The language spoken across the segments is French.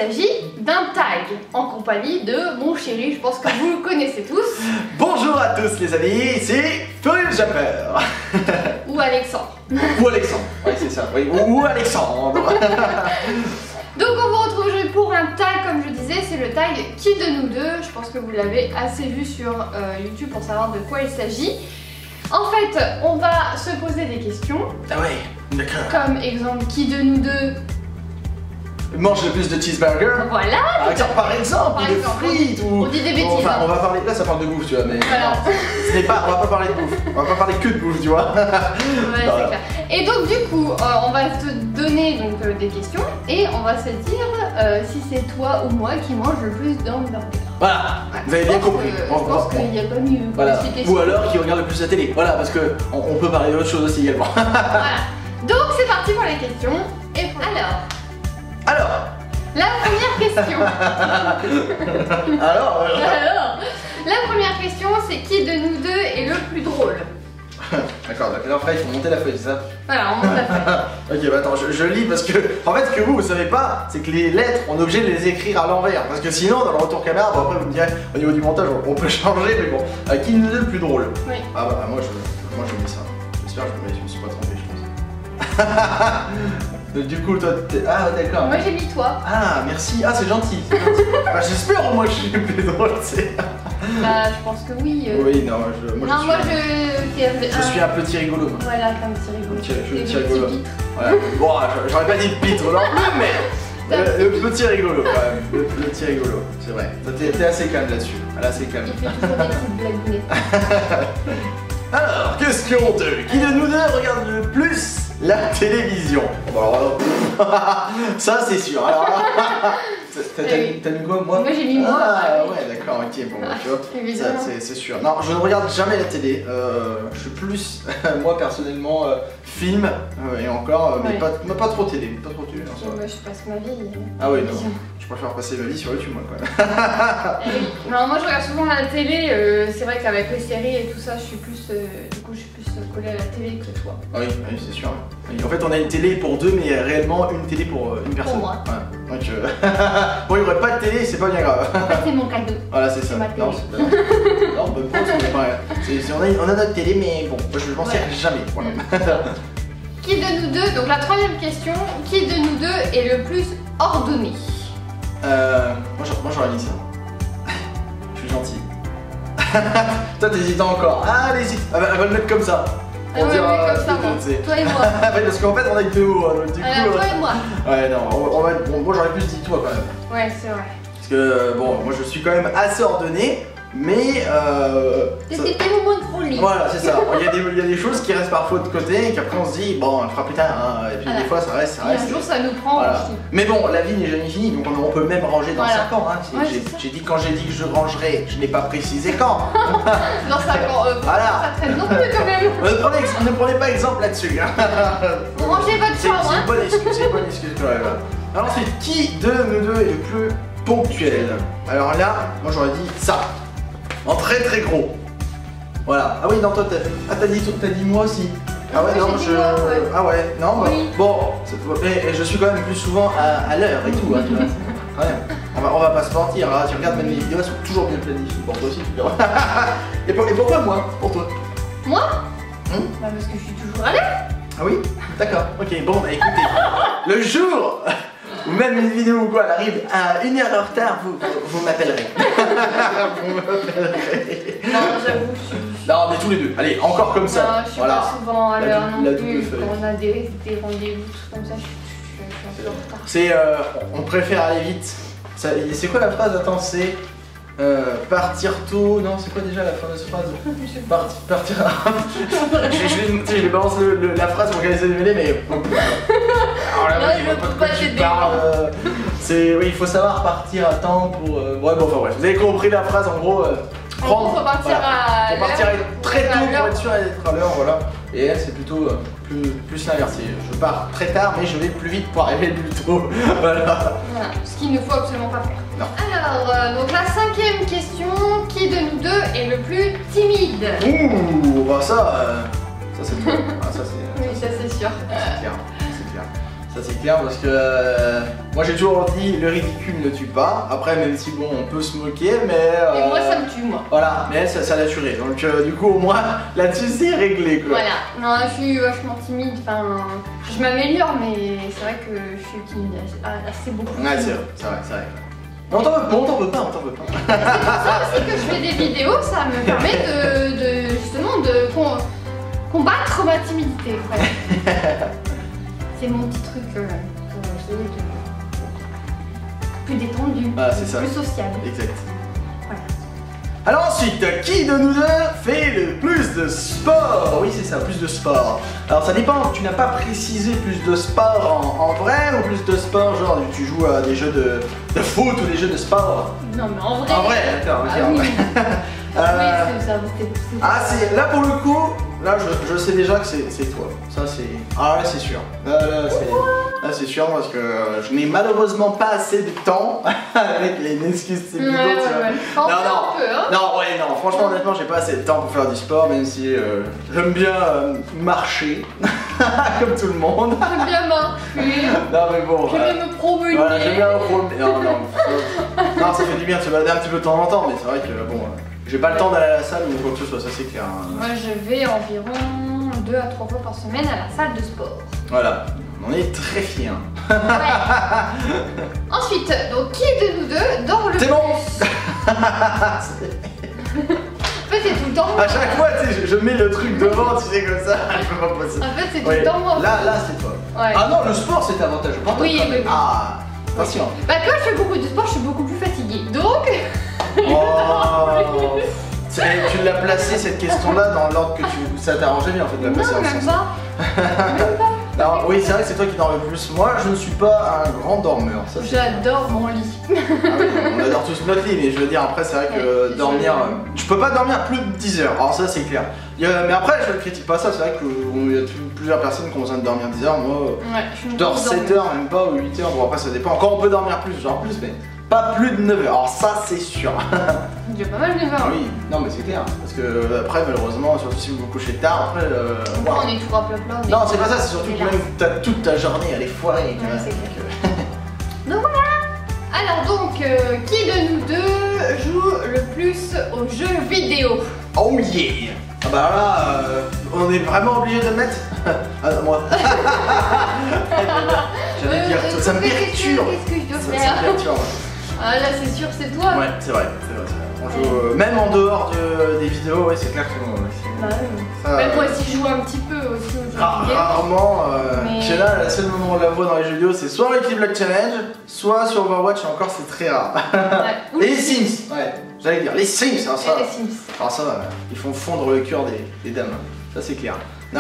s'agit d'un tag en compagnie de mon chéri, je pense que vous le connaissez tous. Bonjour à tous les amis, c'est Florian Japper. Ou Alexandre. Ou Alexandre, oui c'est ça, oui. Ou Alexandre. Donc on vous retrouve aujourd'hui pour un tag, comme je disais, c'est le tag Qui de nous deux. Je pense que vous l'avez assez vu sur YouTube pour savoir de quoi il s'agit. En fait, on va se poser des questions. Ah ouais, d'accord. Comme exemple, qui de nous deux mange le plus de cheeseburger. Voilà. Par exemple, de frites ou... On dit des bêtises. Enfin, hein. on va parler... Là ça parle de bouffe, tu vois, mais... Voilà. Ce n'est pas... On va pas parler de bouffe. On va pas parler que de bouffe, tu vois. Ouais, c'est clair. Et donc du coup, on va te donner donc, des questions et on va se dire si c'est toi ou moi qui mange le plus d'hamburgers. Voilà, vous avez bien compris. Je pense qu'il n'y a pas mieux pour voilà. expliquer. Ou alors qui regarde le plus la télé. Voilà, parce que on peut parler d'autre chose aussi également. Voilà. Donc c'est parti pour les questions. Et alors, la première question. Alors, la première question, c'est qui de nous deux est le plus drôle? D'accord, après il faut monter la feuille, c'est ça? Voilà, on monte la feuille. Ok, bah attends, je lis parce que, en fait, ce que vous savez pas, c'est que les lettres, on est obligé de les écrire à l'envers. Parce que sinon, dans le retour caméra, bon, après vous me direz, au niveau du montage, on peut changer, mais bon. Qui nous est le plus drôle? Oui. Ah bah, moi je mets ça. J'espère que je me suis pas trompé, je pense. Du coup, toi, ah d'accord. Moi j'ai mis toi. Ah, merci. Ah, c'est gentil. Bah, j'espère au moins que je suis le plus drôle, c'est. Bah, je pense que oui. Oui, non, je suis un petit rigolo. Voilà, t'es un petit rigolo. Je suis un petit rigolo. Ouais. Bon, j'aurais pas dit pitre non plus, mais le petit rigolo quand même. Le petit rigolo, c'est vrai. T'es assez calme là-dessus. Elle est assez calme. Il fait toujours des petites blagounettes. Alors, question 2. Qui de nous deux regarde le plus la télévision? Bon, alors, ça c'est sûr. Alors, t'as mis quoi, moi? Moi j'ai mis moi. Ah ouais, d'accord, ok, bon, tu vois, c'est sûr. Non, je ne regarde jamais la télé. Je suis plus, moi personnellement, film et encore, mais pas trop télé. Pas trop télé. Moi je passe ma vie. Ah oui, non. Je préfère passer ma vie sur YouTube, moi, quand même. Non, moi je regarde souvent la télé. C'est vrai qu'avec les séries et tout ça, je suis plus, collée à la télé que toi. Ah oui, oui c'est sûr. Et en fait, on a une télé pour deux, mais réellement une télé pour une personne. Pour moi. Ouais. Donc, bon, il n'y aurait pas de télé, c'est pas bien grave. En fait, c'est mon cadeau. Voilà, c'est ça. Non, c'est non, bonne pause, on a notre télé, mais bon, moi je m'en sers jamais. Voilà. Qui de nous deux, donc la troisième question, qui de nous deux est le plus ordonné? Moi j'aurais dit ça. Je suis gentil. Toi t'hésites encore. Ah, elle hésite. Elle va le mettre comme ça. Ah ouais, comme ça, moi. Toi et moi. Parce qu'en fait on a que deux mots. Donc, du coup, toi et moi. Ouais, non, bon, moi j'aurais plus dit toi quand même. Ouais, c'est vrai. Parce que bon, moi je suis quand même assez ordonné. Mais c'est des moments de folie. Voilà, c'est ça. Il y a des choses qui restent parfois de côté et qu'apraprès on se dit, bon, on le fera plus tard. Hein. Et puis des fois ça reste. Et un jour ça nous prend aussi. Mais bon, la vie n'est jamais finie, donc on peut même ranger dans 5 ans. Hein. J'ai dit quand j'ai dit que je rangerais, je n'ai pas précisé quand. Dans 5 ans, voilà. Ça traîne non plus quand même. Ne prenez pas exemple là-dessus. Hein. Rangez votre chambre. C'est une bonne excuse quand même. Alors ensuite, qui de nous deux est le plus ponctuel? Alors là, moi j'aurais dit ça. En très très gros. Voilà. Ah oui, non, toi t'as dit moi aussi. Ah ouais, non, Ah ouais, non, oui. Bon, et je suis quand même plus souvent à l'heure et tout. Hein, tu vois. Ouais. On va pas se mentir, hein. Tu regardes même les vidéos, elles sont toujours bien planifiées. Pour toi aussi, tu verras. Et pourquoi moi? Pour toi? Moi? Bah parce que je suis toujours à l'heure. Ah oui? D'accord, ok, bon, bah écoutez, le jour ou même une vidéo ou quoi, elle arrive à 1 heure en retard, vous m'appellerez. Vous m'appellerai. Non, j'avoue, je suis... Non, mais tous les deux. Allez, encore comme ça. Non, je suis pas souvent à l'heure non plus. Quand on a des rendez-vous, comme ça, je suis un peu en retard. C'est, on préfère aller vite. C'est quoi la phrase? Attends, c'est... partir tôt, non c'est quoi déjà la fin de cette phrase? Partir. Je vais balancer la phrase pour qu'elle essaie de mêler, mais. Alors là, je peux pas t'aider. Oui, il faut savoir partir à temps pour. Ouais, bon, enfin bref, vous avez compris la phrase en gros. Faut partir à l'heure. Faut partir très tôt pour être sûr d'être à l'heure, voilà. Et elle, c'est plutôt plus l'inverse. Je pars très tard, mais je vais plus vite pour arriver plus tôt. Voilà. Ce qu'il ne faut absolument pas faire. Non. Alors, donc la cinquième question, qui de nous deux est le plus timide? Ouh, bah ça c'est toi. Ah, ça c'est. Oui, ça c'est sûr. C'est clair. Ça c'est clair parce que moi j'ai toujours dit le ridicule ne tue pas. Après même si bon on peut se moquer mais... Et moi ça me tue moi. Voilà, mais elle ça l'a tué. Donc du coup au moins là-dessus c'est réglé quoi. Voilà, non je suis vachement timide, enfin je m'améliore mais c'est vrai que je suis timide assez beaucoup. Ouais c'est vrai. Mais on t'en veut pas. C'est pour ça aussi que je fais des vidéos, ça me permet justement de combattre ma timidité. Voilà. C'est mon petit truc pour essayer de plus détendu, plus sociable. Exact. Voilà. Alors ensuite, qui de nous deux fait le plus de sport? Oui c'est ça, plus de sport. Alors ça dépend, tu n'as pas précisé plus de sport en vrai ou plus de sport genre tu joues à des jeux de foot ou des jeux de sport? Non mais en vrai. En vrai, d'accord, ok. Ah, oui. Oui, c'est là pour le coup, là je sais déjà que c'est toi. Ça c'est... Ah ouais c'est sûr. Là c'est sûr parce que je n'ai malheureusement pas assez de temps avec les excuses c'est plutôt non, franchement honnêtement j'ai pas assez de temps pour faire du sport même si j'aime bien marcher comme tout le monde. J'aime bien marcher. Non mais bon. J'aime bien me promener. Voilà, j'aime bien me promener. Non, ça fait du bien de se balader un petit peu de temps en temps mais c'est vrai que bon... J'ai pas le temps d'aller à la salle ou quoi que ce soit, ça c'est clair. Moi je vais environ 2 à 3 fois par semaine à la salle de sport. Voilà, on est très fiers. Ouais. Ensuite, donc qui de nous deux dort le plus? C'est bon. En fait c'est tout le temps moi. À chaque fois tu sais, je mets le truc devant, tu sais comme ça, je peux pas passer. En fait c'est tout le temps moi. Là c'est toi. Ouais. Ah non, le sport c'est avantageux. Oui. Ah, attention. Bah quand je fais beaucoup de sport, je suis beaucoup plus fatiguée. Donc... Oh. Tu l'as placé cette question-là dans l'ordre que ça t'arrangeait bien en fait de la placer en même sens. pas. Alors, oui, c'est vrai que c'est toi qui dors le plus. Moi, je ne suis pas un grand dormeur. J'adore mon lit. Ah oui, on adore tous notre lit, mais je veux dire, après, c'est vrai que dormir. Je peux pas dormir plus de 10 heures. Alors, ça, c'est clair. Mais après, je ne critique pas ça. C'est vrai qu'il y a plusieurs personnes qui ont besoin de dormir 10 heures. Moi, je dors 7 heures, même pas, ou 8 heures. Bon, après, ça dépend. Encore, on peut dormir plus, genre plus, mais pas plus de 9 heures. Alors, ça, c'est sûr. Il y a pas mal de 9 heures. Oui, non, mais c'est clair. Parce que, après, malheureusement, surtout si vous vous couchez tard, après. On est tout à plat. Non, c'est pas ça, c'est surtout que même toute ta journée, elle est foirée. Ouais, c'est clair. Donc voilà. Alors donc, qui de nous deux joue le plus aux jeux vidéo? Oh yeah. Ah bah là, on est vraiment obligé de le mettre. Ah non, moi. J'allais dire, ça me perturbe. Qu'est-ce que je dois Ça faire? me perturbe. Ah là c'est sûr c'est toi. Ouais, c'est vrai. On joue, même en dehors des vidéos, ouais, c'est clair que moi. Bah oui. Même moi aussi je joue un petit peu aussi aux jeux vidéo. Rarement. Mais... là, le seul moment où on la voit dans les jeux vidéo, c'est soit avec les Block Challenge, soit sur Overwatch, et encore c'est très rare. Ouais. Et les Sims, ouais, j'allais dire, les Sims, alors ça. Et les Sims. Alors ça, ils font fondre le cœur des dames, ça c'est clair. Non.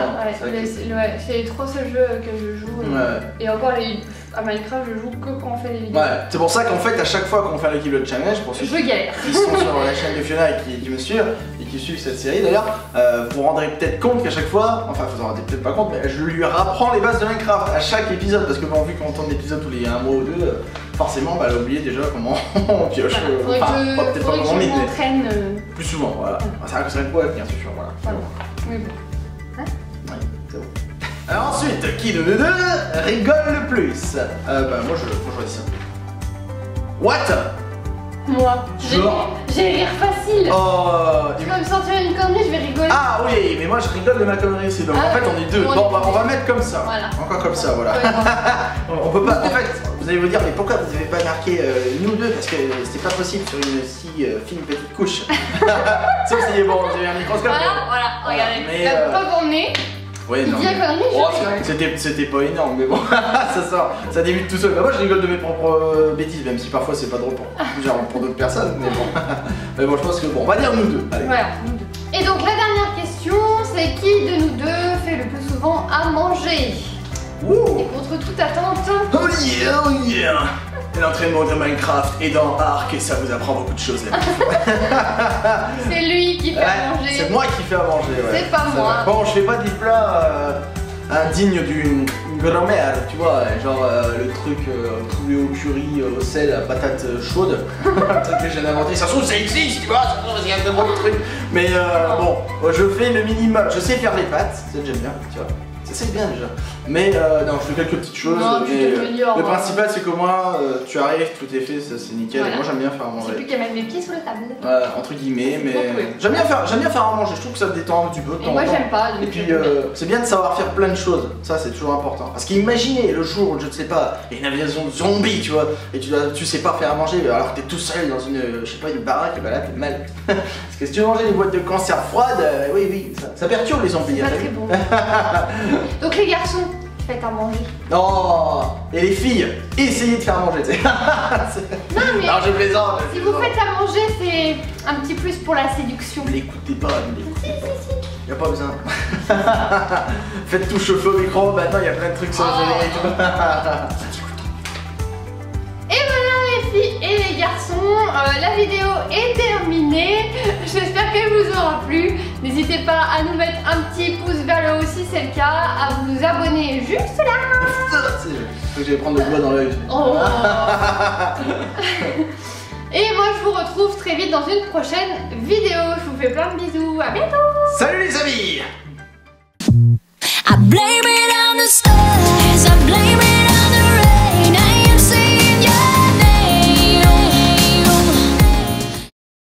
C'est les 3 seuls jeux que je joue. Et encore à Minecraft, je joue que quand on fait des vidéos. Ouais, c'est pour ça qu'en fait, à chaque fois qu'on fait l'équipe de challenge, pour ceux qui sont sur la chaîne de Fiona et qui me suivent, et qui suivent cette série d'ailleurs, vous vous rendrez peut-être compte qu'à chaque fois, enfin vous en rendez peut-être pas compte, mais je lui rapprends les bases de Minecraft à chaque épisode, parce que bon, vu qu'on tourne l'épisode tous les 1 mois ou 2, forcément, bah, elle a oublié déjà comment on pioche. Peut-être pas comment on m'entraîne plus souvent, voilà. C'est vrai que ça va être bien, c'est sûr, voilà. Mais bon. C'est bon. Alors ensuite, qui de nous deux rigole le plus? Bah moi je choisis ça. What? Moi. J'ai rire facile. Oh. Tu vas me sortir une connerie, je vais rigoler. Ah oui, mais moi je rigole de ma connerie aussi. Donc en fait on est deux. Bon, on va mettre comme ça. Voilà. Encore comme ça, voilà. On peut pas. En fait, vous allez vous dire, mais pourquoi vous n'avez pas marqué nous deux? Parce que c'est pas possible sur une si fine petite couche. Sauf si bon, j'ai un microscope. Voilà, regardez. La pas pour nez. Ouais, il non. dit la connerie, c'était pas énorme, mais bon, ça débute tout seul. Bah, moi je rigole de mes propres bêtises, même si parfois c'est pas drôle pour d'autres personnes, mais bon. Mais bon, je pense que bon, on va dire nous deux. Allez. Voilà, nous deux. Et donc la dernière question, c'est qui de nous deux fait le plus souvent à manger? Ouh. Et contre toute attente. Oh yeah, oh yeah. L'entraînement de Minecraft est dans Ark et ça vous apprend beaucoup de choses là. C'est lui qui fait à manger. C'est moi qui fais à manger, ouais. C'est pas moi. Bon, je fais pas des plats indignes d'une grand-mère, tu vois, genre le truc poulet au curry, au sel, à patate chaude. Un truc que j'ai inventé, ça se trouve ça existe, tu vois, ça se trouve il y a de bons trucs. Mais bon, je fais le minimum, je sais faire les pâtes, ça j'aime bien, tu vois. c'est bien déjà. Mais non, je fais quelques petites choses. Non, mais, junior, le principal, c'est que moi, tu arrives, tout est fait, ça c'est nickel. Voilà. Et moi, j'aime bien faire à C'est manger. plus qu'à mettre mes pieds sur la table. Entre guillemets, mais Oui. j'aime bien faire à manger. Je trouve que ça détend un petit peu. de Et temps moi en temps. j'aime pas. Et puis c'est bien de savoir faire plein de choses, ça c'est toujours important. Parce qu'imaginez le jour où je ne sais pas, il y a une invasion de zombies, tu vois, et tu sais pas faire à manger alors que t'es tout seul dans une, je sais pas, une baraque, et bah là t'es mal. Parce que si tu veux manger des boîtes de conserve froides, oui, ça perturbe les zombies. Pas hein, très bon. Donc les garçons, faites à manger. Oh, et les filles, essayez de faire manger, tu sais. Non mais Non, je plaisante. si vous faites à manger, c'est un petit plus pour la séduction. Ne l'écoutez pas, ne l'écoutez pas. Si. Y a pas besoin. Faites tout chauffer au micro, maintenant il y a plein de trucs sur le générique. Et voilà les filles et les garçons, la vidéo est terminée. J'espère qu'elle vous aura plu. N'hésitez pas à nous mettre un petit pouce vers le haut si c'est le cas, à vous abonner juste là. Faut que j'aille prendre le doigt dans l'œil. Oh. Et moi je vous retrouve très vite dans une prochaine vidéo. Je vous fais plein de bisous, à bientôt. Salut les amis!